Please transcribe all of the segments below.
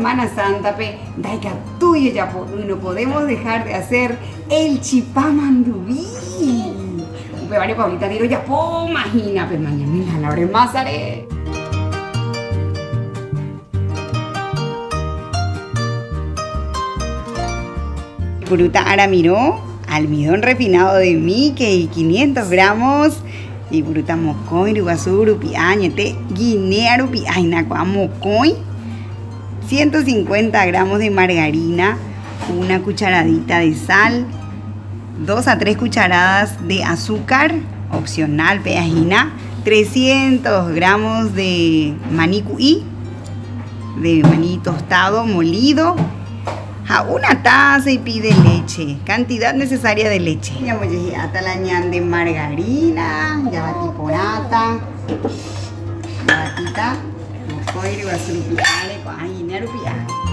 Semana Santa, pe, daika tuyo ya no podemos dejar de hacer el chipá mandubí. Pe, vale, Paulita, tiro ya po, imagina, pe, mañana la hora más haré. Puruta ahora miró, almidón refinado de Mickey, 500 gramos. Y puruta mocoy, rugasuru, piañete, guinea, rupiaina, mocoy. 150 gramos de margarina, una cucharadita de sal, 2 a 3 cucharadas de azúcar, opcional, peajina, 300 gramos de maní cuí, de maní tostado, molido, a una taza y pide leche, cantidad necesaria de leche. Ya voy a hasta la ñan de margarina, ya va tipo nata, batita. Hoy va a ser con ajina rupia.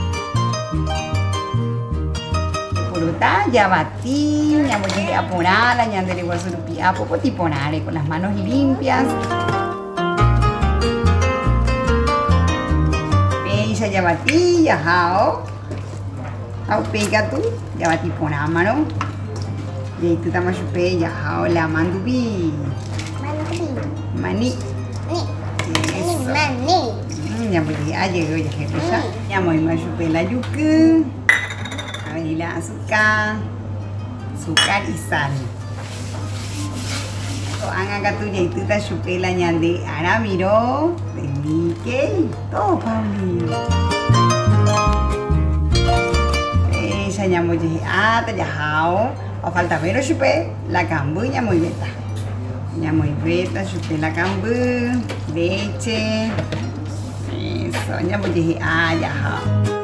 Puruta ya batí, ya voy a poner la ñan de rupia, poco tipo nare con las manos limpias. Ella ya batí, ya jao. Au pega tú, ya batí por la mano. Y tú también chupe ya jao la mandubi. Maní. Maní. Ya voy a llegar ya que ya voy a chupar la yuca, a ver la azúcar y sal. Haga tu ya y tú te chupé la ñande ahora miro de Mickey, todo Pauli. Esa ya voy a te ya jao, o falta ver chupé la cambu ya muy beta. Ya muy beta chupé la cambu, leche. Soalnya mau jadi ya.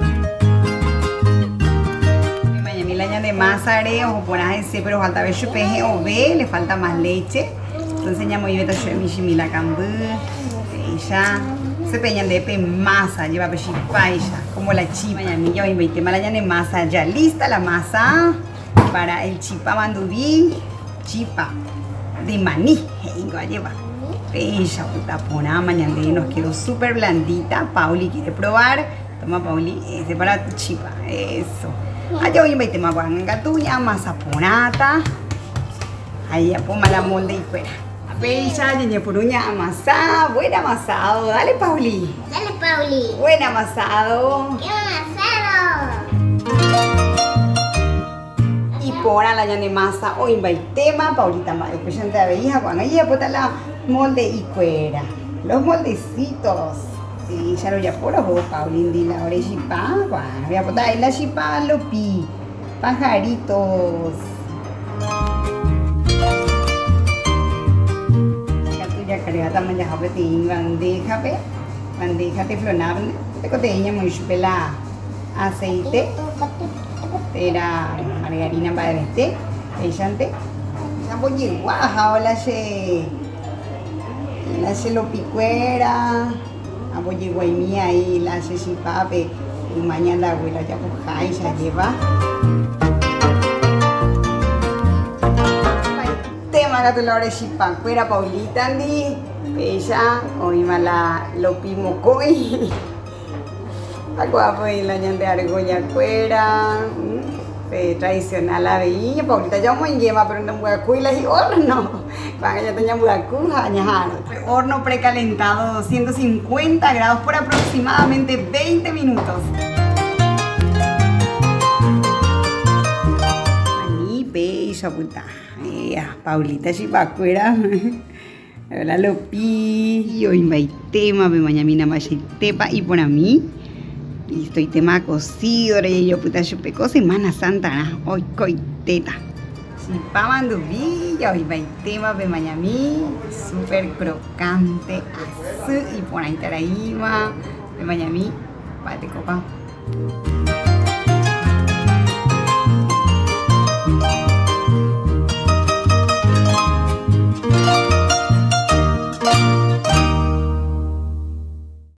Mañana la ñan de masa o poner ese, pero falta ver chupeje o ve, le falta más leche. Entonces ya muy beta mi la cambu. Ella se peñan de masa, lleva pechipaisa, como la chipa. Mañana ya voy a la ñan de masa, ya lista la masa para el chipá mandubí, chipa de maní. Venga, lleva. Ella puta pona mañana nos quedó súper blandita. Pauli quiere probar. Toma Pauli, ese para tu chipa. Eso. Allá voy a meter más guangatuña, masa ponata. Ahí ya ponga la molde y fuera. Ella, ñeñe puruña amasada. Buen amasado. Dale Pauli. Dale Pauli. Buen amasado. ¡Qué amasado! Y pona la ñane masa. Hoy va el tema. Paulita más. Después ya te veía cuando ella puta la molde y fuera. Los moldecitos. Sí, ya lo ya por ojo, Paulín, di la orejipa. Voy a poner ahí la chipa, lopi. Pajaritos. Ya carga también ya habe ting bandeja teflonable. Te coteña muy chupela aceite. Era margarina para este. Echante. Ya voy a guaja la se lo picuera, abo llegó ahí mía ahí la se chipape y mañana la abuela ya coja y ya lleva. Tema que tú la hora chipacuera Paulita andi, ella hoy mala lo pimo coi. Agua pues la ñande argolla cuera. Tradicional la veía, Paulita ya muy lleva, pero no voy a cuilar y horno. Para ya tenía horno precalentado 250 grados por aproximadamente 20 minutos. Maní, bella puta. Paulita chipacuera. Ahora lo pi. Hoy me hay tema, me mañana más tepa y por a mí. Listo, y tema cocido, y yo puta chupeco Semana Santa, hoy coiteta. Chipá mandubí, hoy va el tema de mañamí, súper crocante, así, y por ahí taraíma, de mañamí, pate copa.